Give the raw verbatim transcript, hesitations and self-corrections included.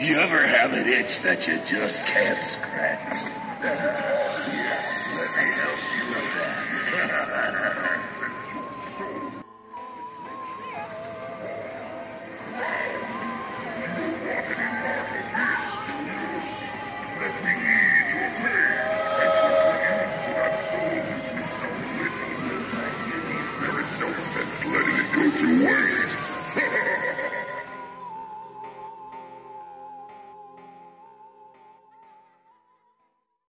You ever have an itch that you just can't scratch?